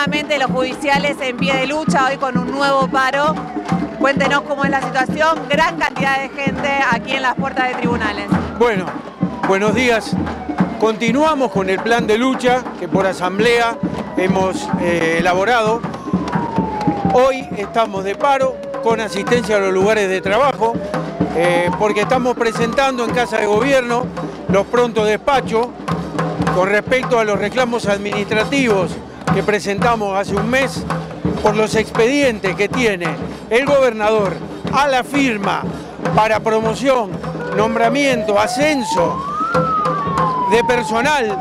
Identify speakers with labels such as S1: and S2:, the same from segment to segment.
S1: nuevamente los judiciales en pie de lucha, hoy con un nuevo paro. Cuéntenos cómo es la situación, gran cantidad de gente aquí en las puertas de tribunales.
S2: Bueno, buenos días. Continuamos con el plan de lucha que por asamblea hemos elaborado. Hoy estamos de paro con asistencia a los lugares de trabajo porque estamos presentando en Casa de Gobierno los prontos despachos con respecto a los reclamos administrativos que presentamos hace un mes por los expedientes que tiene el gobernador a la firma para promoción, nombramiento, ascenso de personal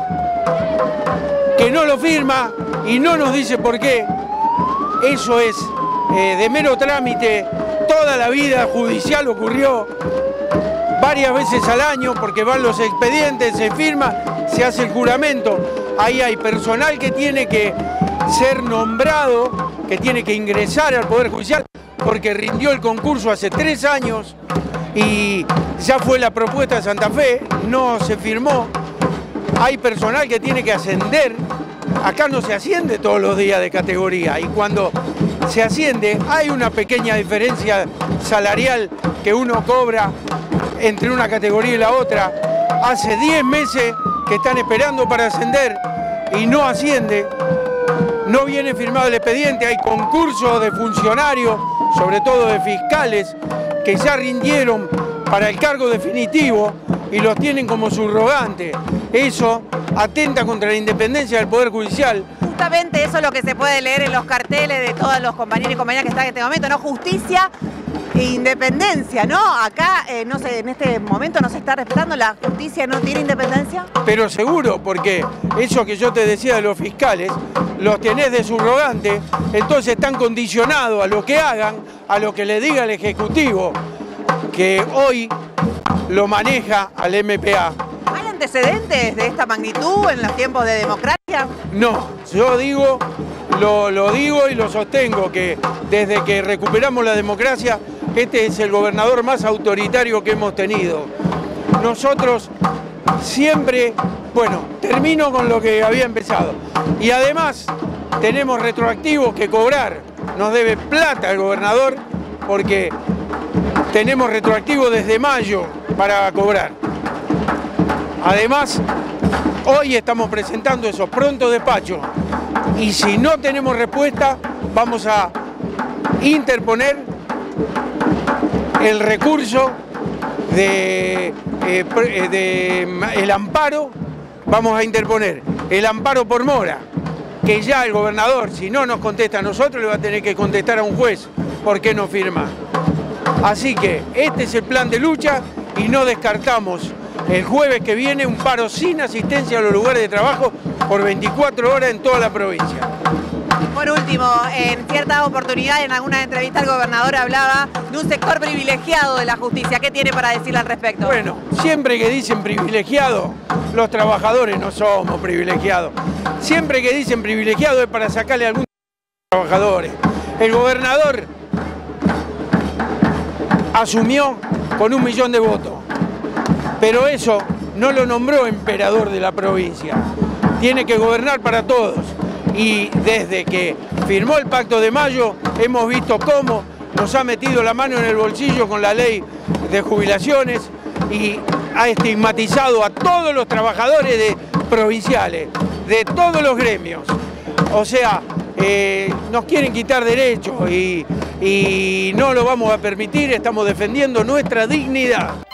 S2: que no lo firma y no nos dice por qué. Eso es de mero trámite, toda la vida judicial ocurrió varias veces al año porque van los expedientes, se firma, se hace el juramento. Ahí hay personal que tiene que ser nombrado, que tiene que ingresar al Poder Judicial porque rindió el concurso hace 3 años y ya fue la propuesta de Santa Fe, no se firmó. Hay personal que tiene que ascender. Acá no se asciende todos los días de categoría y cuando se asciende hay una pequeña diferencia salarial que uno cobra entre una categoría y la otra. Hace 10 meses que están esperando para ascender y no asciende, no viene firmado el expediente, hay concursos de funcionarios, sobre todo de fiscales, que ya rindieron para el cargo definitivo y los tienen como subrogantes. Eso atenta contra la independencia del Poder Judicial.
S1: Justamente eso es lo que se puede leer en los carteles de todos los compañeros y compañeras que están en este momento, ¿no? Justicia e independencia, ¿no? Acá, no sé, en este momento no se está respetando, la justicia no tiene independencia.
S2: Pero seguro, porque eso que yo te decía de los fiscales, los tenés de subrogante, entonces están condicionados a lo que hagan, a lo que le diga el Ejecutivo, que hoy lo maneja al MPA.
S1: ¿Hay antecedentes de esta magnitud en los tiempos de democracia?
S2: No, yo digo, lo digo y lo sostengo, que desde que recuperamos la democracia, este es el gobernador más autoritario que hemos tenido. Nosotros siempre, bueno, termino con lo que había empezado. Y además tenemos retroactivos que cobrar. Nos debe plata el gobernador porque tenemos retroactivo desde mayo para cobrar. Además, hoy estamos presentando esos prontos despachos y si no tenemos respuesta, vamos a interponer el recurso el amparo, vamos a interponer el amparo por mora, que ya el gobernador, si no nos contesta a nosotros, le va a tener que contestar a un juez por qué no firma. Así que este es el plan de lucha y no descartamos el jueves que viene un paro sin asistencia a los lugares de trabajo por 24 horas en toda la provincia.
S1: Por último, en ciertas oportunidades, en alguna entrevista, el gobernador hablaba de un sector privilegiado de la justicia. ¿Qué tiene para decirle al respecto?
S2: Bueno, siempre que dicen privilegiado, los trabajadores no somos privilegiados. Siempre que dicen privilegiado es para sacarle algún a los trabajadores. El gobernador asumió con 1 millón de votos, pero eso no lo nombró emperador de la provincia. Tiene que gobernar para todos. Y desde que firmó el Pacto de Mayo hemos visto cómo nos ha metido la mano en el bolsillo con la ley de jubilaciones y ha estigmatizado a todos los trabajadores provinciales, de todos los gremios. O sea, nos quieren quitar derechos y no lo vamos a permitir, estamos defendiendo nuestra dignidad.